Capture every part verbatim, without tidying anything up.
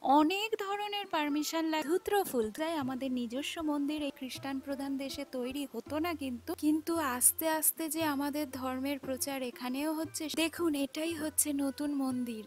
অনেক ধরনের পারমিশন লাগে। ধুত্র ফুল তাই আমাদের নিজস্ব মন্দির এই খ্রিস্টান প্রধান দেশে তৈরি হতো না, কিন্তু কিন্তু আস্তে আস্তে যে আমাদের ধর্মের প্রচার এখানেও হচ্ছে। দেখুন, এটাই হচ্ছে নতুন মন্দির।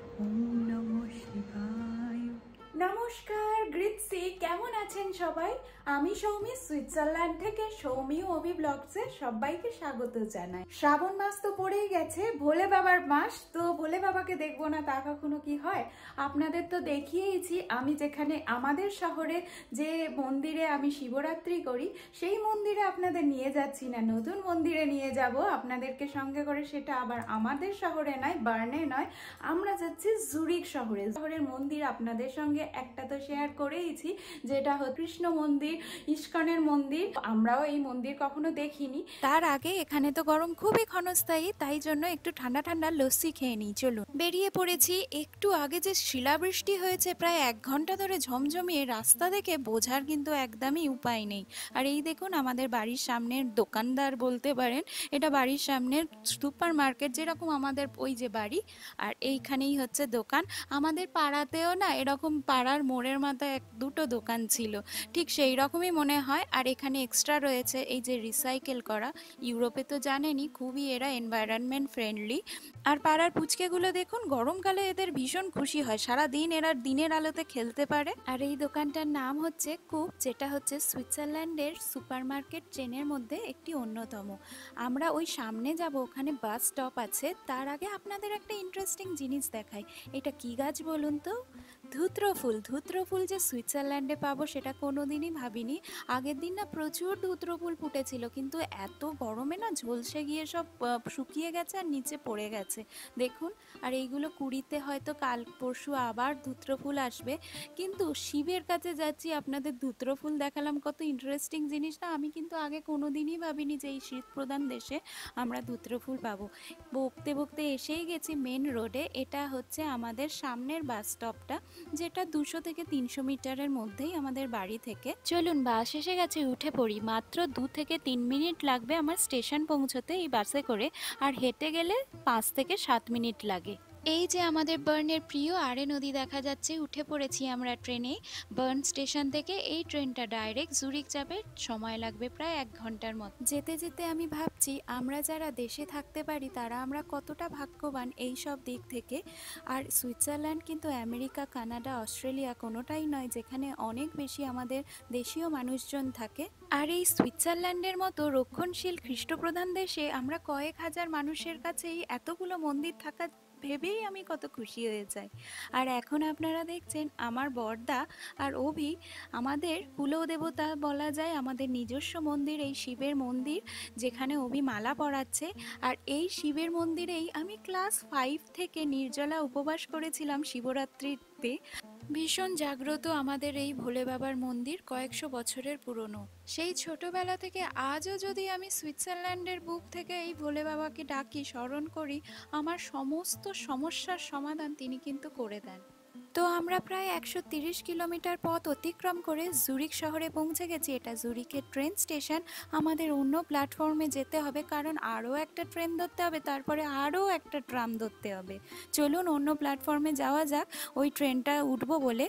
ওম নমঃ শিবায়। নমস্কার, গ্রিটসি, কেমন আছেন সবাই? আমি সৌমি, সুইজারল্যান্ড থেকে। সৌমি ওবি ব্লগসে সবাইকে স্বাগত জানাই। শ্রাবণ মাস তো পড়েই গেছে, ভোলে বাবার মাস। তো ভোলে বাবাকে দেখবো না তা কখনো কি হয়? আপনাদের তো দেখিয়েইছি আমি যেখানে আমাদের শহরে যে মন্দিরে আমি শিবরাত্রি করি, সেই মন্দিরে আপনাদের নিয়ে যাচ্ছি না, নতুন মন্দিরে নিয়ে যাব আপনাদেরকে সঙ্গে করে। সেটা আবার আমাদের শহরে নয়, বার্নে নয়, আমরা যাচ্ছি জুরিক শহরে। শহরের মন্দির আপনাদের সঙ্গে একটা তো শেয়ার করেইছি, যেটা হচ্ছে কৃষ্ণ মন্দির, ইস্কনের মন্দির। আমরাও এই মন্দির কখনো দেখিনি। তার আগে এখানে তো গরম খুবই ক্ষণস্থায়ী, তাই জন্য একটু ঠান্ডা ঠান্ডা লস্যি খেয়ে নিই। চলুন, বেরিয়ে পড়েছি। একটু আগে যে শিলাবৃষ্টি হয়েছে প্রায় এক ঘন্টা ধরে ঝমঝমিয়ে, রাস্তা দেখে বোঝার কিন্তু একদমই উপায় নেই। আর এই দেখুন, আমাদের বাড়ির সামনের দোকানদার বলতে পারেন, এটা বাড়ির সামনের সুপার মার্কেট, যেরকম আমাদের ওই যে বাড়ি, আর এইখানেই হচ্ছে দোকান। আমাদের পাড়াতেও না এরকম পাড়ার মোড়ের মাথায় এক দুটো দোকান ছিল, ঠিক সেই রকমই মনে হয়। আর এখানে এক্সট্রা রয়েছে এই যে রিসাইকেল করা। ইউরোপে তো জানেনই খুবই এরা এনভায়রনমেন্ট ফ্রেন্ডলি। আর পাড়ার পুচকেগুলো দেখুন, গরমকালে এদের ভীষণ খুশি হয়, সারা দিন এরা দিনের আলোতে খেলতে পারে। আর এই দোকানটার নাম হচ্ছে কুপ, যেটা হচ্ছে সুইজারল্যান্ডের সুপার মার্কেট চেনের মধ্যে একটি অন্যতম। আমরা ওই সামনে যাব, ওখানে বাস স্টপ আছে। তার আগে আপনাদের একটা ইন্টারেস্টিং জিনিস দেখাই। এটা কি গাছ বলুন তো? ধুত্র ফুল। ধুত্র ফুল যে সুইজারল্যান্ডে পাবো সেটা কোনোদিনই ভাবিনি। আগের দিন না প্রচুর ধুত্র ফুল ফুটেছিল, কিন্তু এত গরমে না ঝলসে গিয়ে সব শুকিয়ে গেছে আর নিচে পড়ে গেছে, দেখুন। আর এইগুলো কুড়িতে হয়তো কাল পরশু আবার ধুত্র ফুল আসবে। কিন্তু শিবের কাছে যাচ্ছি, আপনাদের ধুত্র ফুল দেখালাম, কত ইন্টারেস্টিং জিনিস না। আমি কিন্তু আগে কোনোদিনই ভাবিনি যে এই শীত প্রধান দেশে আমরা ধুত্র ফুল পাবো। বকতে বকতে এসেই গেছি মেন রোডে। এটা হচ্ছে আমাদের সামনের বাস স্টপটা, যেটা দুশো থেকে তিনশো মিটারের মধ্যেই আমাদের বাড়ি থেকে। চলুন, বাস এসে গেছে, উঠে পড়ি। মাত্র দু থেকে তিন মিনিট লাগবে আমার স্টেশন পৌঁছতে এই বাসে করে, আর হেঁটে গেলে পাঁচ থেকে সাত মিনিট লাগে। এই যে আমাদের বার্নের প্রিয় আরে নদী দেখা যাচ্ছে। উঠে পড়েছি আমরা ট্রেনে বার্ন স্টেশন থেকে। এই ট্রেনটা ডাইরেক্ট জুরিক যাবে, সময় লাগবে প্রায় এক ঘন্টার মতো। যেতে যেতে আমি ভাবছি, আমরা যারা দেশে থাকতে পারি তারা আমরা কতটা ভাগ্যবান এই সব দিক থেকে। আর সুইজারল্যান্ড কিন্তু আমেরিকা, কানাডা, অস্ট্রেলিয়া কোনোটাই নয় যেখানে অনেক বেশি আমাদের দেশীয় মানুষজন থাকে। আর এই সুইজারল্যান্ডের মতো রক্ষণশীল খ্রিস্টপ্রধান দেশে আমরা কয়েক হাজার মানুষের কাছেই এতগুলো মন্দির থাকা ভেবেই আমি কত খুশি হয়ে যাই। আর এখন আপনারা দেখছেন আমার বড়দা আর অভি, আমাদের কুলদেবতা বলা যায়, আমাদের নিজস্ব মন্দির, এই শিবের মন্দির, যেখানে অভি মালা পরাচ্ছে। আর এই শিবের মন্দিরেই আমি ক্লাস ফাইভ থেকে নির্জলা উপবাস করেছিলাম শিবরাত্রিতে। ভীষণ জাগ্রত আমাদের এই ভোলে বাবার মন্দির, কয়েকশো বছরের পুরনো। সেই ছোটবেলা থেকে আজও যদি আমি সুইজারল্যান্ডের বুক থেকে এই ভোলে বাবাকে ডাকি, স্মরণ করি, আমার সমস্ত সমস্যার সমাধান তিনি কিন্তু করে দেন। তো আমরা প্রায় একশো তিরিশ কিলোমিটার পথ অতিক্রম করে জুরিক শহরে পৌঁছে গেছি। এটা জুরিকের ট্রেন স্টেশন। আমাদের অন্য প্ল্যাটফর্মে যেতে হবে, কারণ আরও একটা ট্রেন ধরতে হবে, তারপরে আরও একটা ট্রাম ধরতে হবে। চলুন অন্য প্ল্যাটফর্মে যাওয়া যাক, ওই ট্রেনটা উঠবো বলে।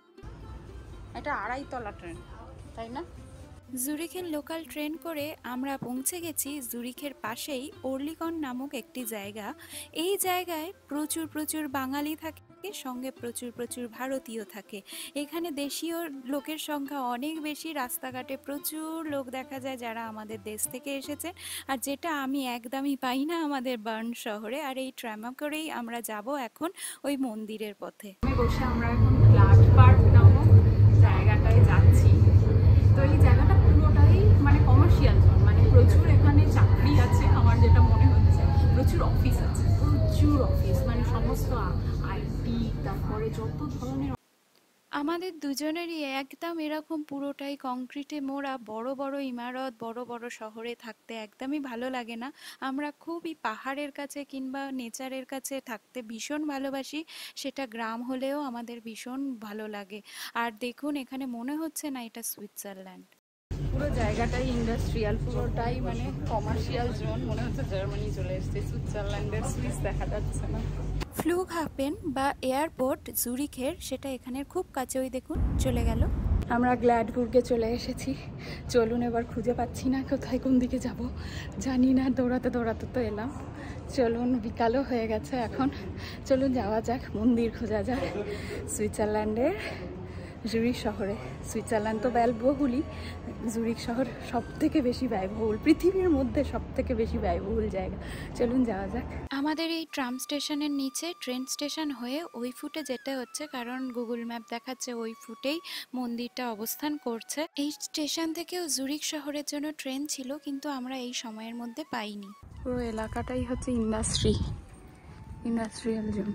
এটা আড়াইতলা ট্রেন, তাই না? জুরিখের লোকাল ট্রেন করে আমরা পৌঁছে গেছি জুরিখের পাশেই ওরলিকন নামক একটি জায়গা। এই জায়গায় প্রচুর প্রচুর বাঙালি থাকে, সঙ্গে প্রচুর প্রচুর ভারতীয় থাকে। এখানে দেশীয় লোকের সংখ্যা অনেক বেশি। রাস্তাঘাটে প্রচুর লোক দেখা যায় যারা আমাদের দেশ থেকে এসেছে, আর যেটা আমি একদমই পাই না আমাদের বার্ন শহরে। আর এই ট্রামে করেই আমরা যাব এখন ওই মন্দিরের পথে। বসে আমরা এখন ক্লাড পার্ক নামক জায়গাটায় যাচ্ছি। তো এই জায়গাটা পুরোটাই মানে কমার্শিয়াল জোন, মানে প্রচুর এখানে চাকরি আছে আমার যেটা মনে হচ্ছে, প্রচুর অফিস আছে, প্রচুর অফিস, মানে সমস্ত আইটি, তারপরে যত ধরনের। আমাদের দুজনেরই একদম এরকম পুরোটাই কংক্রিটে মোড়া বড় বড় ইমারত, বড় বড় শহরে থাকতে একদমই ভালো লাগে না। আমরা খুবই পাহাড়ের কাছে কিংবা নেচারের কাছে থাকতে ভীষণ ভালোবাসি, সেটা গ্রাম হলেও আমাদের ভীষণ ভালো লাগে। আর দেখুন, এখানে মনে হচ্ছে না এটা সুইজারল্যান্ড। পুরো জায়গাটাই ইন্ডাস্ট্রিয়াল, পুরোটাই মানে কমার্শিয়াল জোন, মনে হচ্ছে জার্মানি চলে এসছে, সুইজারল্যান্ডের সুইস দেখা যাচ্ছে না। ফ্লুগহাফেন বা এয়ারপোর্ট জুরিখের, সেটা এখানের খুব কাছে, ওই দেখুন চলে গেল। আমরা গ্ল্যাডবুর্গে চলে এসেছি। চলুন, এবার খুঁজে পাচ্ছি না কোথায় কোন দিকে যাব জানি না, দৌড়াতে দৌড়াতে তো এলাম। চলুন, বিকালও হয়ে গেছে এখন, চলুন যাওয়া যাক, মন্দির খোঁজা যাক সুইজারল্যান্ডের জুরিখ শহরে। সুইজারল্যান্ড তো ব্যয়বহুলই, জুরিখ শহর সব থেকে বেশি ব্যয়বহুল, পৃথিবীর মধ্যে সব থেকে বেশি ব্যয়বহুল জায়গা। চলুন যাওয়া যাক। আমাদের এই ট্রাম স্টেশনের নিচে ট্রেন স্টেশন হয়ে ওই ফুটে যেতে হচ্ছে, কারণ গুগল ম্যাপ দেখাচ্ছে ওই ফুটেই মন্দিরটা অবস্থান করছে। এই স্টেশন থেকেও জুরিখ শহরের জন্য ট্রেন ছিল, কিন্তু আমরা এই সময়ের মধ্যে পাইনি। পুরো এলাকাটাই হচ্ছে ইন্ডাস্ট্রি, ইন্ডাস্ট্রিয়াল জোন।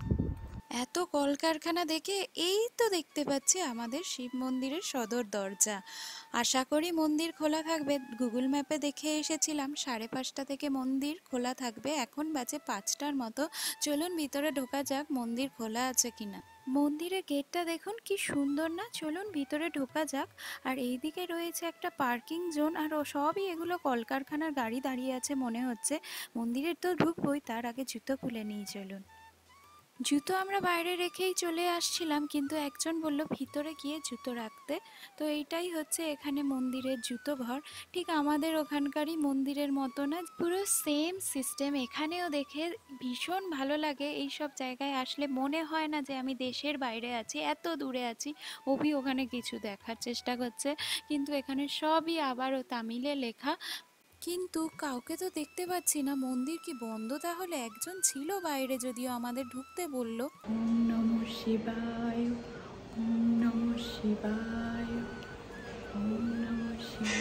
এত কলকারখানা দেখে এই তো দেখতে পাচ্ছি আমাদের শিব মন্দিরের সদর দরজা। আশা করি মন্দির খোলা থাকবে, গুগল ম্যাপে দেখে এসেছিলাম সাড়ে পাঁচটা থেকে মন্দির খোলা থাকবে, এখন বাজে পাঁচটার মতো। চলুন ভিতরে ঢোকা যাক, মন্দির খোলা আছে কিনা। মন্দিরের গেটটা দেখুন কি সুন্দর না, চলুন ভিতরে ঢোকা যাক। আর এইদিকে রয়েছে একটা পার্কিং জোন, আর সবই এগুলো কলকারখানার গাড়ি দাঁড়িয়ে আছে মনে হচ্ছে। মন্দিরের তো ঢুকবই, তার আগে জুতো খুলে নিয়ে চলুন। জুতো আমরা বাইরে রেখেই চলে আসছিলাম, কিন্তু একজন বলল ভিতরে গিয়ে জুতো রাখতে। তো এইটাই হচ্ছে এখানে মন্দিরের জুতো ঘর, ঠিক আমাদের ওখানকারই মন্দিরের মতো না, পুরো সেম সিস্টেম। এখানেও দেখে ভীষণ ভালো লাগে, এই সব জায়গায় আসলে মনে হয় না যে আমি দেশের বাইরে আছি, এত দূরে আছি। অভি ওখানে কিছু দেখার চেষ্টা করছে, কিন্তু এখানে সবই আবারও তামিলে লেখা, কিন্তু কাউকে তো দেখতে পাচ্ছি না। মন্দির কি বন্ধ তাহলে? একজন ছিল বাইরে, যদিও আমাদের ঢুকতে বলল। ওম নমঃ শিবায়, ওম নমঃ শিবায়, ওম নমঃ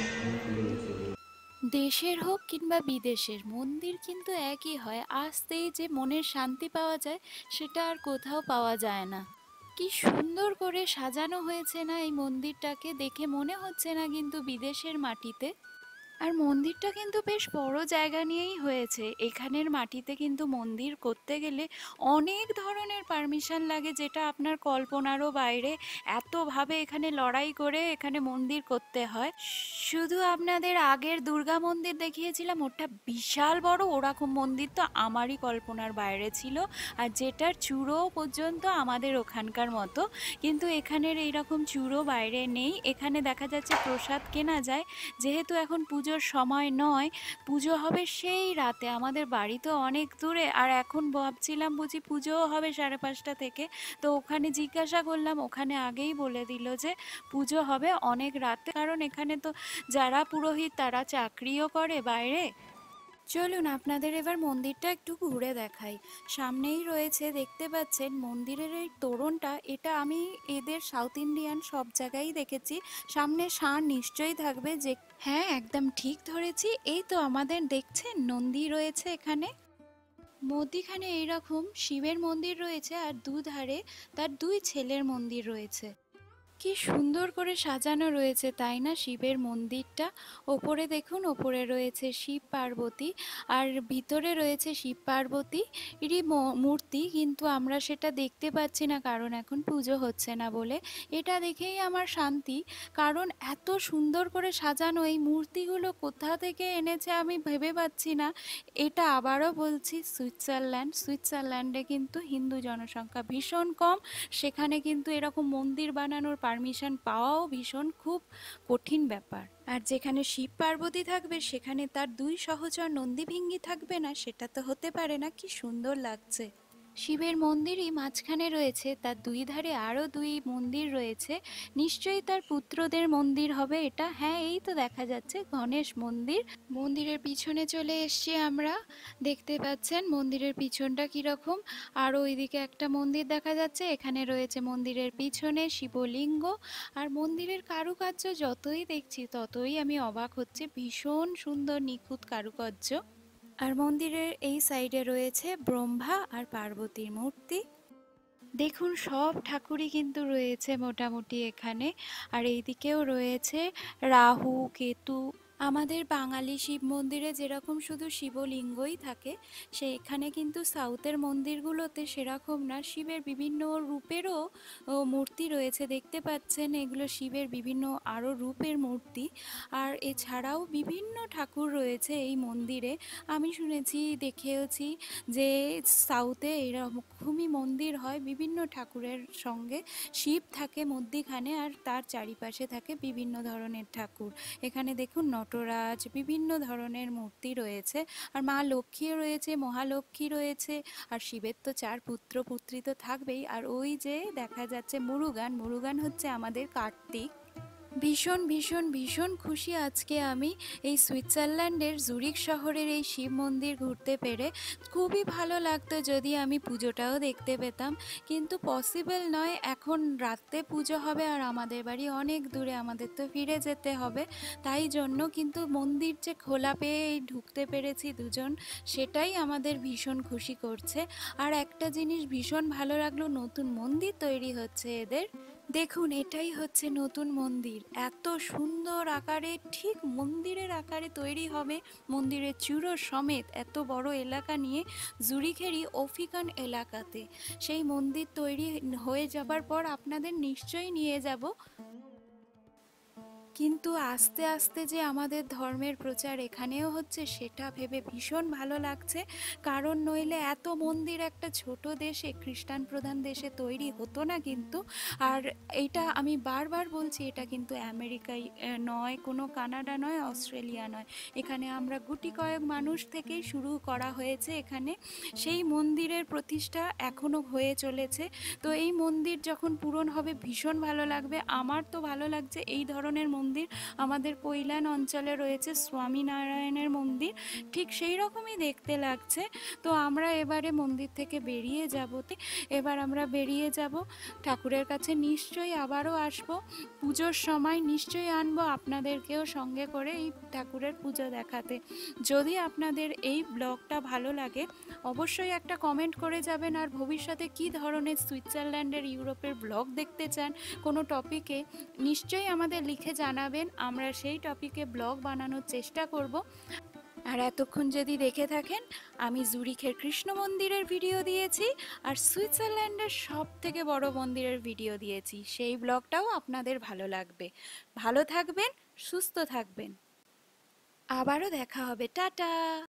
শিবায়। দেশের হোক কিংবা বিদেশের, মন্দির কিন্তু একই হয়, আসতেই যে মনের শান্তি পাওয়া যায় সেটা আর কোথাও পাওয়া যায় না। কি সুন্দর করে সাজানো হয়েছে না এই মন্দিরটাকে, দেখে মনে হচ্ছে না কিন্তু বিদেশের মাটিতে। আর মন্দিরটা কিন্তু বেশ বড় জায়গা নিয়েই হয়েছে। এখানের মাটিতে কিন্তু মন্দির করতে গেলে অনেক ধরনের পারমিশন লাগে, যেটা আপনার কল্পনারও বাইরে। এতভাবে এখানে লড়াই করে এখানে মন্দির করতে হয়। শুধু আপনাদের আগের দুর্গা মন্দির দেখিয়েছিলাম, ওটা বিশাল বড়, ওরকম মন্দির তো আমারই কল্পনার বাইরে ছিল, আর যেটার চূড়ো পর্যন্ত আমাদের ওখানকার মতো। কিন্তু এখানের এইরকম চূড়ো বাইরে নেই। এখানে দেখা যাচ্ছে প্রসাদ কেনা যায়, যেহেতু এখন পুজোর সময় নয়, পুজো হবে সেই রাতে। আমাদের বাড়ি তো অনেক দূরে, আর এখন ভাবছিলাম বুঝি পুজোও হবে সাড়ে পাঁচটা থেকে। তো ওখানে জিজ্ঞাসা করলাম, ওখানে আগেই বলে দিল যে পুজো হবে অনেক রাতে, কারণ এখানে তো যারা পুরোহিত তারা চাকরিও করে বাইরে। চলুন আপনাদের এবার মন্দিরটা একটু ঘুরে দেখাই। সামনেই রয়েছে, দেখতে পাচ্ছেন মন্দিরের এই তোরণটা, এটা আমি এদের সাউথ ইন্ডিয়ান সব জায়গায় দেখেছি। সামনে ষাঁড় নিশ্চয়ই থাকবে, যে হ্যাঁ একদম ঠিক ধরেছি, এই তো আমাদের দেখছেন নন্দী রয়েছে এখানে। মধ্যিখানে এইরকম শিবের মন্দির রয়েছে, আর দুধারে তার দুই ছেলের মন্দির রয়েছে। কি সুন্দর করে সাজানো রয়েছে তাই না শিবের মন্দিরটা। ওপরে দেখুন, ওপরে রয়েছে শিব পার্বতী, আর ভিতরে রয়েছে শিব পার্বতী এরই মূর্তি, কিন্তু আমরা সেটা দেখতে পাচ্ছি না, কারণ এখন পুজো হচ্ছে না বলে। এটা দেখেই আমার শান্তি, কারণ এত সুন্দর করে সাজানো এই মূর্তিগুলো কোথা থেকে এনেছে আমি ভেবে পাচ্ছি না। এটা আবারও বলছি, সুইজারল্যান্ড। সুইজারল্যান্ডে কিন্তু হিন্দু জনসংখ্যা ভীষণ কম, সেখানে কিন্তু এরকম মন্দির বানানোর পারমিশন পাওয়াও ভীষণ খুব কঠিন ব্যাপার। আর যেখানে শিব পার্বতী থাকবে সেখানে তার দুই সহচর নন্দী ভিঙ্গি থাকবে না, সেটা তো হতে পারে না। কি সুন্দর লাগছে। শিবের মন্দিরই মাঝখানে রয়েছে, তার দুই ধারে আরও দুই মন্দির রয়েছে, নিশ্চয়ই তার পুত্রদের মন্দির হবে এটা। হ্যাঁ, এই তো দেখা যাচ্ছে গণেশ মন্দির। মন্দিরের পিছনে চলে এসছি আমরা, দেখতে পাচ্ছেন মন্দিরের পিছনটা কীরকম। আর ওইদিকে একটা মন্দির দেখা যাচ্ছে, এখানে রয়েছে মন্দিরের পিছনে শিবলিঙ্গ। আর মন্দিরের কারুকার্য যতই দেখছি ততই আমি অবাক হচ্ছে, ভীষণ সুন্দর নিখুঁত কারুকার্য। আর মন্দিরের এই সাইডে রয়েছে ব্রহ্মা আর পার্বতীর মূর্তি। দেখুন সব ঠাকুরই কিন্তু রয়েছে মোটামুটি এখানে। আর এইদিকেও রয়েছে রাহু, কেতু, আমাদের বাঙালি শিব মন্দিরে যেরকম শুধু শিবলিঙ্গই থাকে, সেখানে কিন্তু সাউথের মন্দিরগুলোতে সেরকম না, শিবের বিভিন্ন রূপেরও ও, মূর্তি রয়েছে। দেখতে পাচ্ছেন এগুলো শিবের বিভিন্ন আরও রূপের মূর্তি। আর এছাড়াও বিভিন্ন ঠাকুর রয়েছে এই মন্দিরে। আমি শুনেছি, দেখেওছি যে সাউথে এরকমই মন্দির হয়, বিভিন্ন ঠাকুরের সঙ্গে শিব থাকে মধ্যিখানে, আর তার চারিপাশে থাকে বিভিন্ন ধরনের ঠাকুর। এখানে দেখুন নটরাজ, বিভিন্ন ধরনের মূর্তি রয়েছে। আর মা লক্ষ্মীও রয়েছে, মহালক্ষ্মী রয়েছে। আর শিবের তো চার পুত্র পুত্রী তো থাকবেই। আর ওই যে দেখা যাচ্ছে মুরুগান, মুরুগান হচ্ছে আমাদের কার্তিক। ভীষণ ভীষণ ভীষণ খুশি আজকে আমি এই সুইজারল্যান্ডের জুরিক শহরের এই শিব মন্দির ঘুরতে পেরে। খুবই ভালো লাগতো যদি আমি পুজোটাও দেখতে পেতাম, কিন্তু পসিবল নয়। এখন রাতে পুজো হবে আর আমাদের বাড়ি অনেক দূরে, আমাদের তো ফিরে যেতে হবে। তাই জন্য কিন্তু মন্দির যে খোলা পেয়ে এই ঢুকতে পেরেছি দুজন, সেটাই আমাদের ভীষণ খুশি করছে। আর একটা জিনিস ভীষণ ভালো লাগলো, নতুন মন্দির তৈরি হচ্ছে এদের। দেখুন এটাই হচ্ছে নতুন মন্দির, এত সুন্দর আকারে, ঠিক মন্দিরের আকারে তৈরি হবে, মন্দিরের চূড়ো সমেত এত বড় এলাকা নিয়ে, জুরিখেরই অফিকান এলাকাতে। সেই মন্দির তৈরি হয়ে যাবার পর আপনাদের নিশ্চয়ই নিয়ে যাব। কিন্তু আস্তে আস্তে যে আমাদের ধর্মের প্রচার এখানেও হচ্ছে, সেটা ভেবে ভীষণ ভালো লাগছে। কারণ নইলে এত মন্দির একটা ছোট দেশে, খ্রিস্টান প্রধান দেশে তৈরি হতো না কিন্তু। আর এইটা আমি বারবার বলছি, এটা কিন্তু আমেরিকায় নয়, কোনো কানাডা নয়, অস্ট্রেলিয়া নয়। এখানে আমরা গুটি কয়েক মানুষ থেকেই শুরু করা হয়েছে এখানে। সেই মন্দিরের প্রতিষ্ঠা এখনও হয়ে চলেছে। তো এই মন্দির যখন পূরণ হবে ভীষণ ভালো লাগবে। আমার তো ভালো লাগছে। এই ধরনের মন্দির আমাদের কৈলান অঞ্চলে রয়েছে স্বামীনারায়ণের মন্দির, ঠিক সেই রকমই দেখতে লাগছে। তো আমরা এবারে মন্দির থেকে বেরিয়ে যাব, এবার আমরা বেরিয়ে যাব ঠাকুরের কাছে। নিশ্চয়ই আবারও আসবো পুজোর সময়, নিশ্চয়ই আনবো আপনাদেরকেও সঙ্গে করে এই ঠাকুরের পুজো দেখাতে। যদি আপনাদের এই ব্লগটা ভালো লাগে অবশ্যই একটা কমেন্ট করে যাবেন। আর ভবিষ্যতে কী ধরনের সুইজারল্যান্ডের, ইউরোপের ব্লগ দেখতে চান কোনো টপিকে, নিশ্চয়ই আমাদের লিখে জানাবেন, আমরা সেই টপিকে ব্লগ বানানোর চেষ্টা করব। আর এতক্ষণ যদি দেখে থাকেন, আমি জুরিখের কৃষ্ণ মন্দিরের ভিডিও দিয়েছি আর সুইজারল্যান্ডের সব থেকে বড় মন্দিরের ভিডিও দিয়েছি, সেই ব্লগটাও আপনাদের ভালো লাগবে। ভালো থাকবেন, সুস্থ থাকবেন, আবারও দেখা হবে, টাটা।